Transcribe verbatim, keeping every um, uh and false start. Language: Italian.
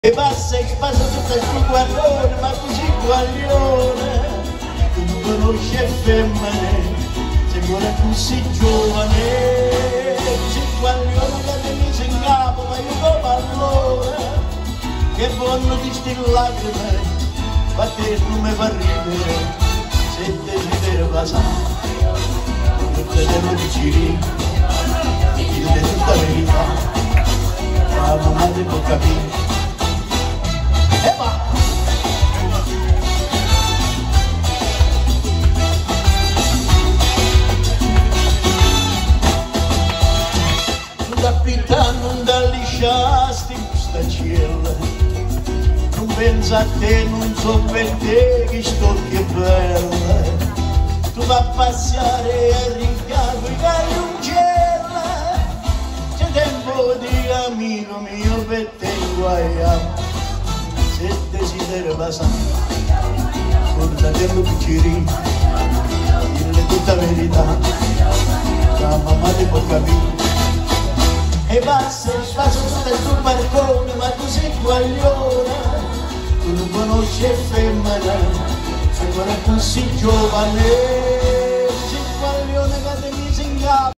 E passa e passa tutto il tuo guardone, ma così guaglione, tu non conosci le femmine, sei ancora così giovane, così guaglione che ti mise in capo, ma io come allora, che buono di sti lacrime, ma te non mi fa ridere, se desideri passare, non te devo dire, dire tutta la verità, ma la mamma ti può capire. Capitano, non da lisciasti questa cielo, non pensa a te, non so per te che sto che bella, tu vai a passare a rincavo i carruncella, c'è tempo di amico mio per te guaiamo, se desideri passare, scordate lo piccirino, dille tutta la verità, la mamma ti può capire. E passa e passa tutto il tuo balcone, ma tu sei guaglione, tu non conosci le femmine, sei ancora così giovane, sei guaglione che ti mise in capo.